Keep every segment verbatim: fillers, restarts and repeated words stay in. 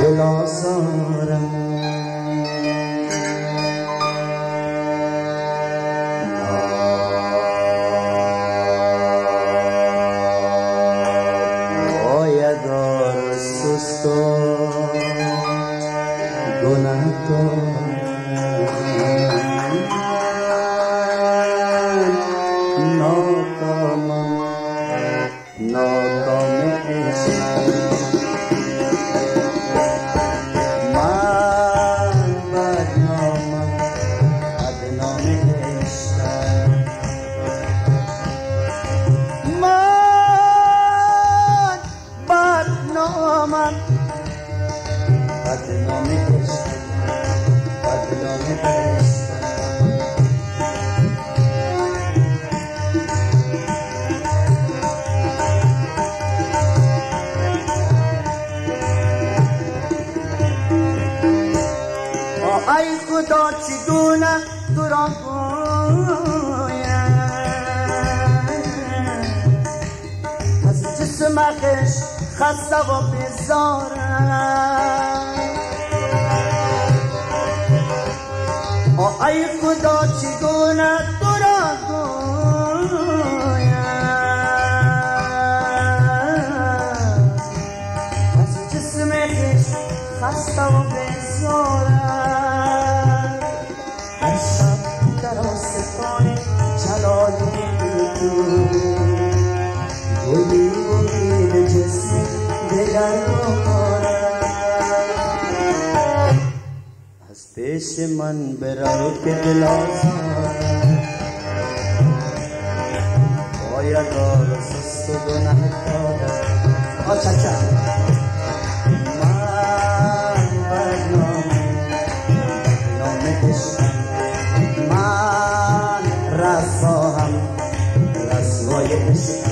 دل آزارم باید آر سست و گناه دارم ناکامم ناکام عشقم من بدنامم بدنام عشقم من بدنامم بدنام عشقم بدنام عشقم ای خدا چگونه تو را گویم از جسم عشق خسته و بیزارم ای خدا چگونه تو را گویم از جسم عشق خسته و بیزارم گلی امید جسم دگر از پیش من برو که دل آزارم باید آر سست و گناه دارم آچچا من بدنام بدنام عشقم من رسواهم رسوای عشقم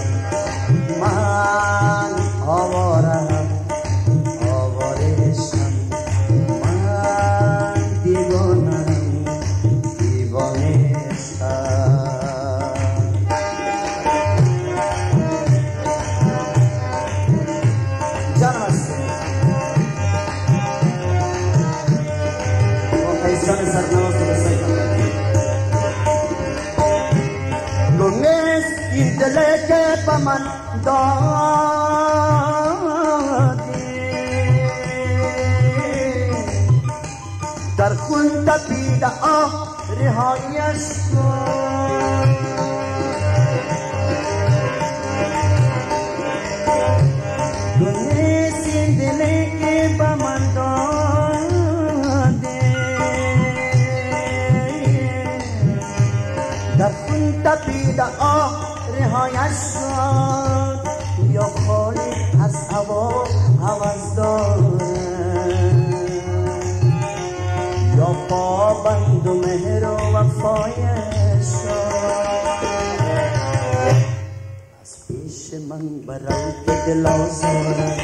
من آوارم آواره عشقم من دیوانم دیوانه عشقم جانم هستی با قیسان سرنواز تو بسیدم گونست این دله که با من دادی در خون تپیده آه رهایش کن گونست این دله که با من دادی در خون تپیده آه رهایش شد یا خالی از هوا هوس دارم یا پابند و مهر و وفایش شد از پیش من برو که دل آزارم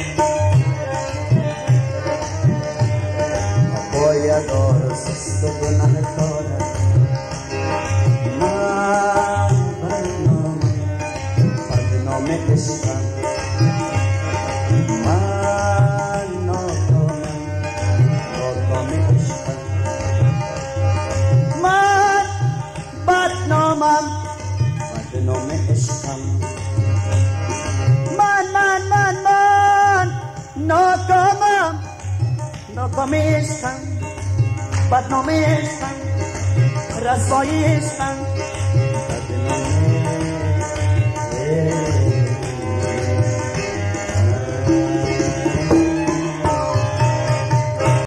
باید آر سست و گناه دارم عشقم من ناکامم ناکام عشقم من بدنامم بدنام عشقم من من من من ناکامم ناکام عشقم بدنام عشقم رسوای عشقم